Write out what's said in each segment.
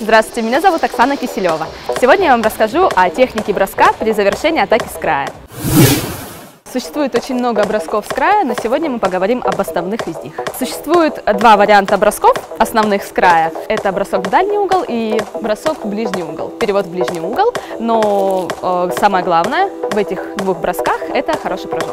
Здравствуйте, меня зовут Оксана Киселева. Сегодня я вам расскажу о технике броска при завершении атаки с края. Существует очень много бросков с края, но сегодня мы поговорим об основных из них. Существует два варианта бросков основных с края. Это бросок в дальний угол и бросок в ближний угол. Перевод в ближний угол, но самое главное в этих двух бросках – это хороший прыжок.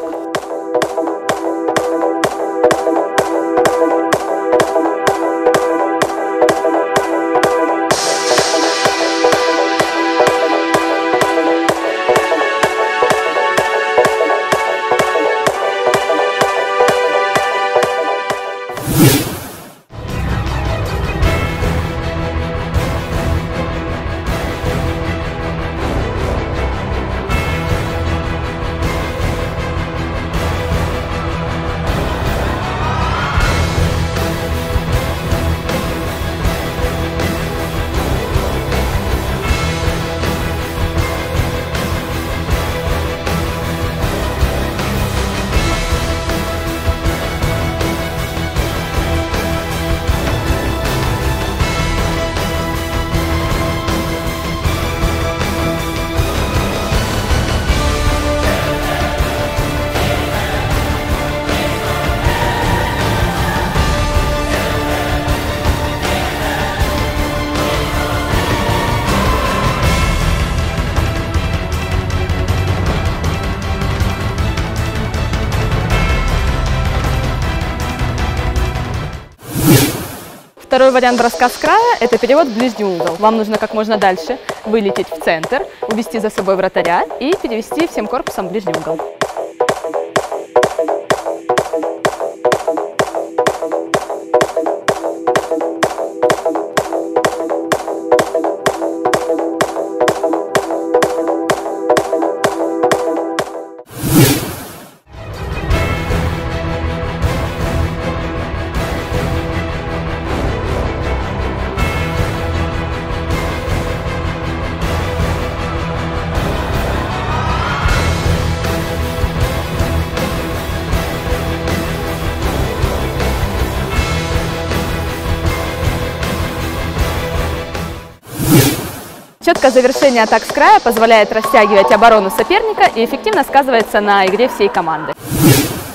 Второй вариант броска с края – это перевод в ближний угол. Вам нужно как можно дальше вылететь в центр, увести за собой вратаря и перевести всем корпусом в ближний угол. Четкое завершение атак с края позволяет растягивать оборону соперника и эффективно сказывается на игре всей команды.